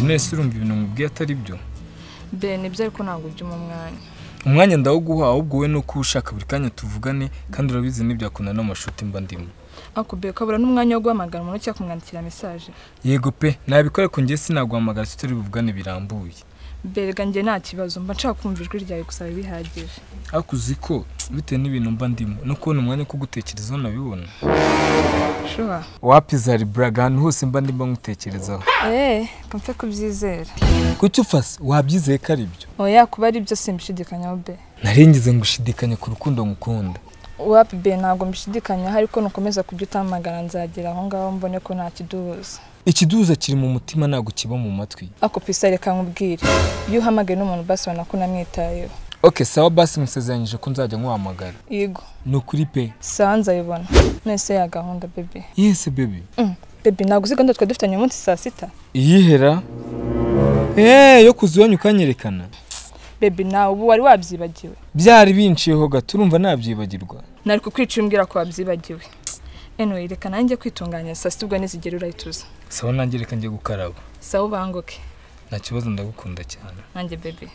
nese urumva ibintu mubwiye atari byo be nibyo ariko ntabwo byuma umwanya ndawuguha ahubwo we nuko ushaka buri kanya tuvugane kandi urabizi n'ibyakunda n'amashuti mba ndimo ako be kabura n'umwanya wo guhamagara umuntu cyangwa kumwandikira message yego pe nabikore ko ngiye sinaguhamagara tutari buvugane birambuye berega nge nta kibazo mba nshaka kumva ijwi ryawe gusa bihagije akuzi ko bitewe n'ibintu mba ndimo no kubona umwanya ko gutekerezaho nabibona sure wapizari braga ahantu hose mba ndimo ngutekerezaho kamfe kubyizera kuki ufase wabyizeye ko ari byo oya kuba ari byo simbishidikanyaho be naringize ngushidikanya ku rukundo ngukunda wapi be ntabwo mbishidikanya ariko nukomeza kujya utamagara nzagera aho ngaho mbone ko nta kiduza ikiduza kiri mu mutima ntabwo kiba mu matwi ako pisa reka nkubwire iyo uhamagaye n'umuntu basi ubona ko namwitayeho okay sawa basi musezeranyije ko nzajya nkuhamagara yego nukuri pe sawa nzayibona nese ya gahunda bebe yes baby bebe ntabwo uzi gahunda twe dufitanye umunsi saa sita iyihera yo kuziwanya ukanyerekana bebe nawe ubu wari wabyibagiwe byari binciyeho gato urumva nabyibagirwa nari kukwicira umbwira ko wabyibagiwe anyway reka nanjye kwitunganya saa sita ubwo nizigera urayituza sawa nanjye reka njye gukaraba sawa ubanguke nta kibazo ndagukunda cyane nanjye bebe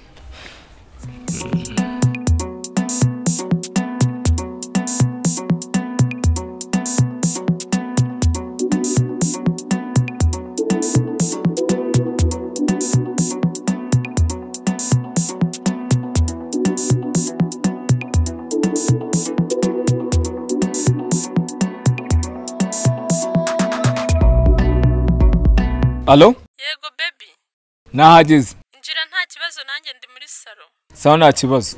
Allo? Yego baby. Nahageze. Injira nta kibazo nanjye ndi muri salo. Sawa nta kibazo.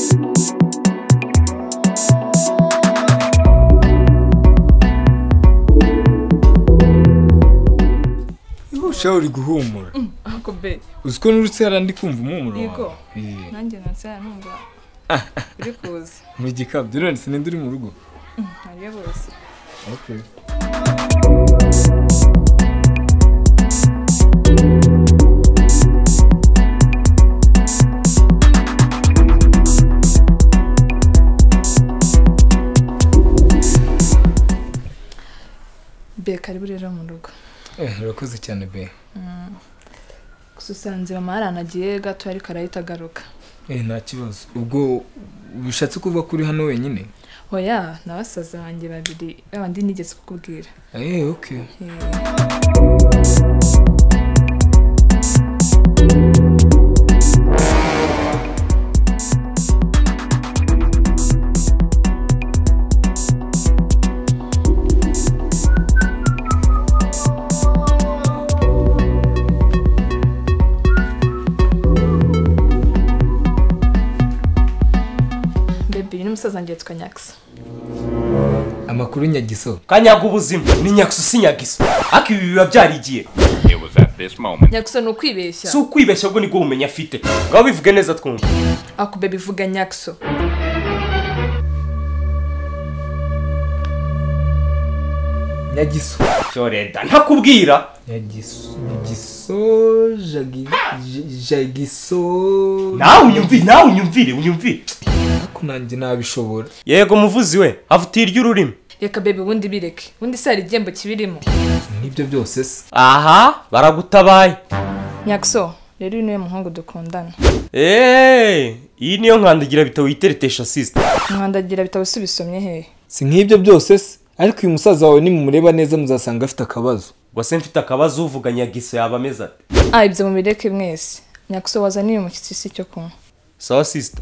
Uri guhumura. Ako be. Uziko nurutse yarandi kumva umumuro. Yego. Nanjye nansaya numva. Uri kuza. Mu gikabyo rero sinindi uri mu rugo. Ariyo bose. Okay. Be karibu rero mu rugo. Urakoze cyane be. Gususanze mama aranagiye gato ariko arahita agaruka. Nta kibazo. Ubwo bishatse kuva kuri hano wenyine? Oya, nabasaza banjye babiri abandi nigeze kukubwira. Okay. Umusaza ngiye twa Nyaxo. Amakuru Nyagiso. Kanyaga ubuzima ni Nyaxo si Nyagiso. Aki ibi biba byarigiye. It was at this moment. Nyaxo no kwibeshya. Si ukwibeshya ubwo niko umenya afite. Ngaho bivuge neza twumva. Ako baby vuga Nyaxo. Nyagiso. Cyoreda ntakubwira. Nyagiso Jagiso. Nawe unyumvire. Kunanjye nabishobora. Yego muvuzi we afutira y'ururimi. Reka baby bundi bireke. Bundi sari igembo kibirimo. Nibyo byose se. Aha baragutabaye. Nyaxo rero uyu niwe muhungu dukundana. Iyi niyo nkandagira bitabo yiteretesha sister. Nkandagira bitabo subisomye he. Si nk'ibyo byose se. Ariko uyu musaza wawe nimumureba neza muzasanga afite akabazo. Gwase mfite akabazo uvuga Nyagiso yaba ameze ate? Ibyo mubireke mwese. Nyaxo wazaniye mu kitisi cyo kunywa. Sawa sister.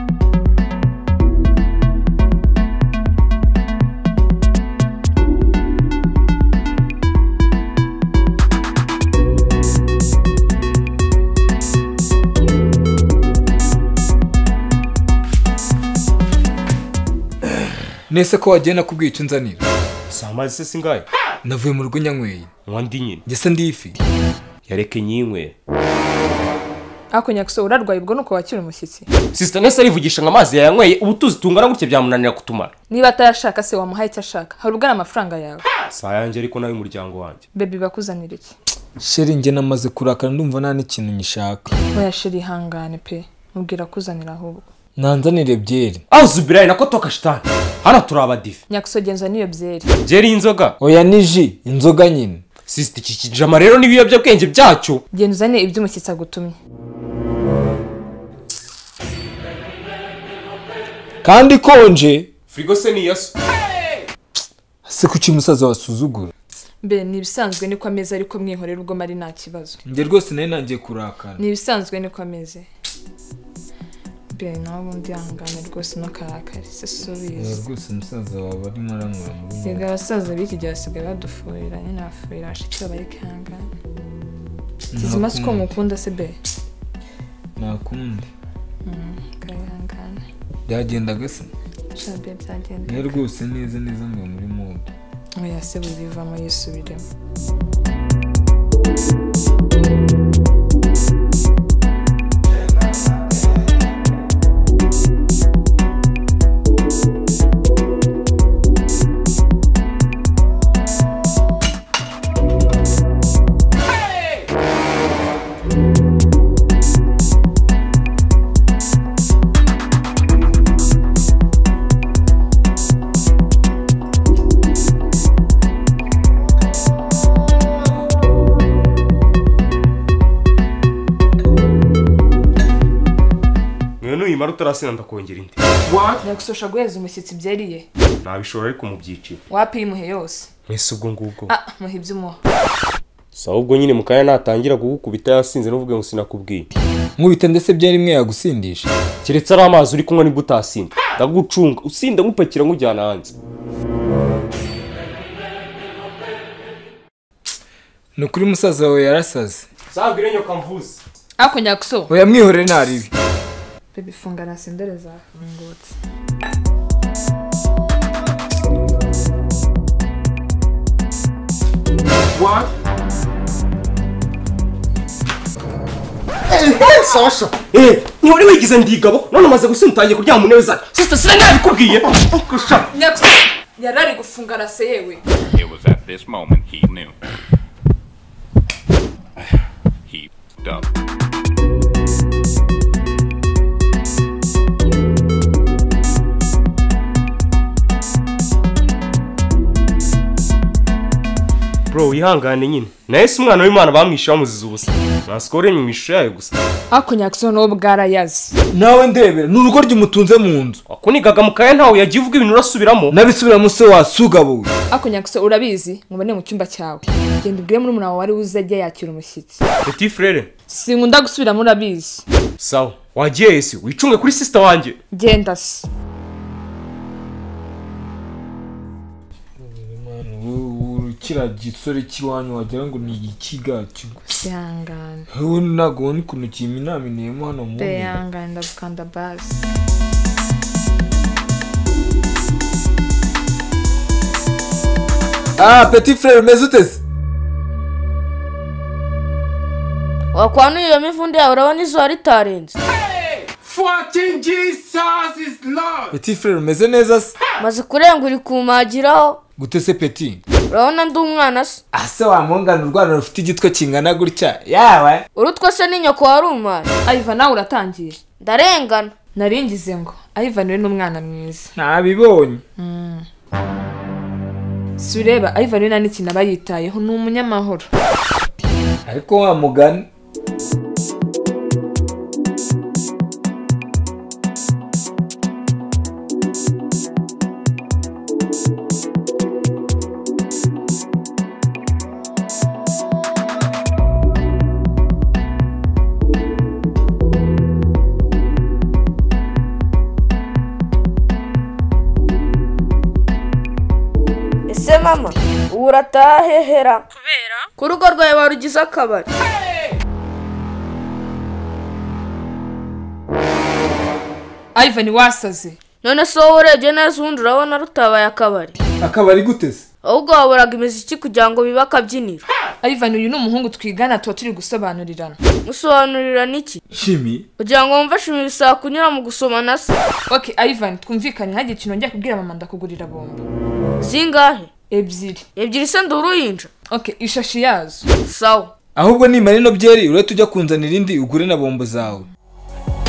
Nese ko wagenda kubwica unzanira. Samaze se singaye. Navuye mu rugo nyanyweye. Mwandi nyine. Ngese ndi ifi. Yareke nyinywe. Ako Nyaxo urarwaye ubwo nuko wakira umushyitsi. Sister nese arivugisha ngamazi yayanyweye ubutuzi tungana gutye byamunanira kutumara. Niba atayashaka se wamuhaye icyo ashaka. Hari ubwo amafaranga yawe. Sa yanjye ariko nawe umuryango wanjye. Baby bakuzanira iki? Sheri nge namaze kurakara ndumva nta n'ikintu nyishaka. Oya sheri hangane pe. Mubwira kuzanira ahubwo. Nanzanire byeri. Zubirayi nako toka shitani. Hano turabadive. Nyaxo genza niyo byeri. Byeri inzoga. Oya niji inzoga nyine. Sister iki kijama rero n'ibiyobyabwenge byacyo. Genda uzane iby'umushyitsi agutumye. kandi konje Frigo se ni yaso. se kuki musaza wasuzugura Mbe ni ibisanzwe niko ameze ariko mwihorera ubwo mari nta kibazo. njye rwose nari nangiye kurakara Ni ibisanzwe niko ameze. Mbe nawe undi yangana rwose no karakari se subiza. rwose musaza wawe arimo aranywera muri Yega abasaza biki gihe basigaye badufurira nyine bafurira bashitse bari kangana. Kizima siko mukunda se be. nakundi Kayangana. byagendaga se Shabe byagenda. ni rwose neza ngo muri mode Oya se bivamo yisubiremo. Imara utarasina ndakongera indi. Nyakusosha guheza umushyitsi byeriye. Nabishora ariko mu byiciro. Wapi muhe yose. Mwese ubwo ngubwo. Muhe iby'umuha. Sawa ubwo nyine mukaya natangira kugukubita yasinze n'uvuge ngo sinakubwiye. nkubite ndetse byari rimwe yagusindisha. Keretse ari amazi uri kunywa nibwo utasinda. Ndagucunga usinda ngupakira nkujyana hanze. ni kuri musaza wawe yarasaze. Zabwire nyoka mvuze. Ako Nyakuso. oya mwihorere ntaribi. Baby funga na sendere zafungutse. What? Sasha. Ni wari wigize ndigabo none umaze gusintangiye kuryama mu ntebe zawe. Sister siranga bikubwiye. Nyakuso yarari gufunga rase yewe. It was at this moment he knew. He f***ed up. Bro ihangane nyine. Nahise umwana w'Imana bamwishe bamuziza ubusa. Naskore mu mishusho yayo gusa. Ako Nyakuso no bwarayazi. nawe ndebera n'urugo ryumutunze mu nzu. Akunigaga mukaya ntawe yagiye uvuga ibintu urasubiramo. nabisubiramo se wasugabuye. Ako Nyakuso urabizi mubone mu cyumba cyawe. Genda ubwire muri murawo wari uzajya yakira umushyitsi. Petit frère. Sinkunda gusubira muri abizi. Sawa. Wagiye ese wicunge kuri sister wanjye. Genda se. kira gisore kiwanyu wagira ngo ni ikiga kigo. Yangana. Wowe nago ni kuntu kiminaminiyemo hano mu. Yangana ndagukanda basi. Petit frère meze utese. Wakwanuye iyo mivundi yawe urabona izuba ritarenze. Fucking Jesus is Lord. Petit frère meze neza se. Maze kurenga uri kumagiraho. Gute se Petit? Urabona ndi umwana se. Ase wamungana urwana rufite igitwe kingana gutya. Yawe. Urutwa se n'inyoko wari umwana. Ivan nawe uratangiye. Ndarengana. Naringize ngo Ivan we n'umwana mwiza. Nabibonye. Sureba Ivan we nani kintu abayitayeho ni umunyamahoro. Ariko wa mugani. Ese mama uratahehera kubera ku rugo rwawe warugize akabari. Ivan wasaze. None se wowe urebye neza ubundi urabona rutabaye akabari. Akabari gute se? Ahubwo waburaga imiziki kugira ngo bibe akabyiniro. Ivan uyu ni umuhungu twigana tuba turi gusobanurirana. Musobanurira niki? Shimi. Kugira ngo wumve shimi bisaba kunyura mu gusomana se. Okay Ivan twumvikanye ntagire ikintu njya kubwira mama ndakugurira bombo. Zingahe? Ebyiri se nduruhinja. Okay ishashi yazo. Sawa. Ahubwo ni marino byeri urete ujya kunzanira indi ugure na bombo zawe.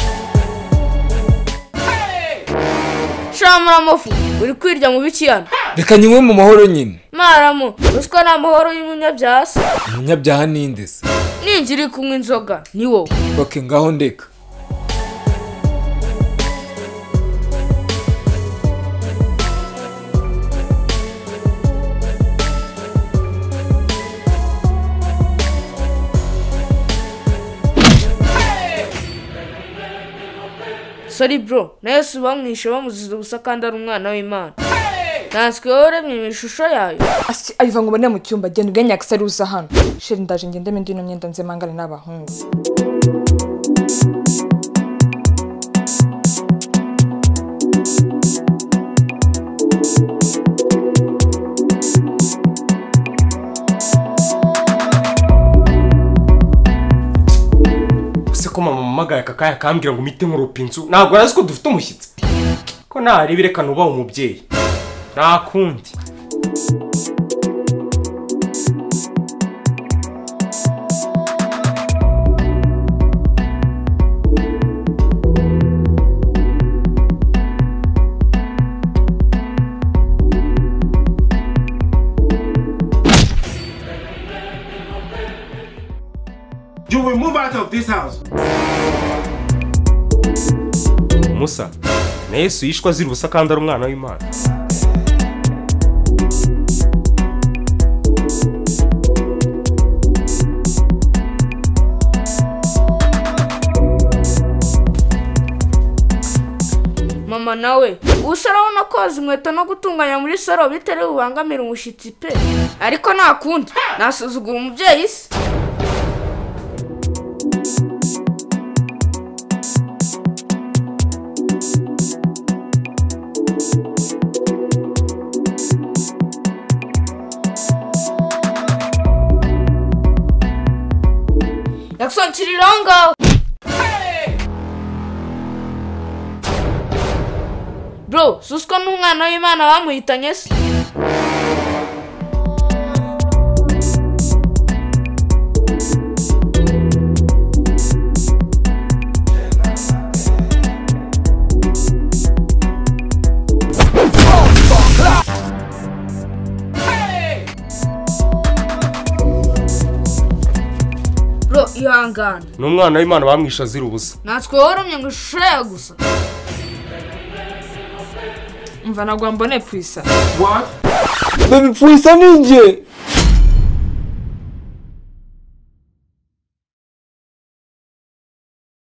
Shamura mofu uri kwirya mu biki yana. reka nywe mu mahoro nyine. Maramu, ruswa na mahoro y'umunyabyaha. Umunyabyaha ninde se? Ninjiri kunywa inzoga, ni wowe. Okay, ngaho ndeka. Sorry bro, na Yesu bamwishe bamuziza ubusa kandi ari umwana w'Imana. Nanswe waremye imishusho yayo. Ayiva ngo bane mu cyumba genda ubwe Nyaxo ari uza hano. Sheri ndaje ngende mindi no myenda nze mangale n'abahungu. ko mama mamagaye kakaya kambwira ngo mite nk'urupa inzu ntabwo arazi ko dufite umushyitsi ko narebe reka nuba umubyeyi nakundi. You will move out of this house. Musa, na Yesu yishwa azira ubusa kandi ari umwana w'Imana. Mama nawe, usarabona koza inkweto no gutunganya muri saro bitari bubangamira umushitsi pe. Ariko nakundi, nasuzugura umubyeyi se. Nyaxo Chirirongo. Bro, susko n'umwana w'Imana bamuhitanye se. Bro, ihangana. N'umwana w'Imana bamwisha azira ubusa. Natwe waremye ngo ishusho yayo gusa. Mva nagwa mbone Pwisa. What? Baby Pwisa ninjye.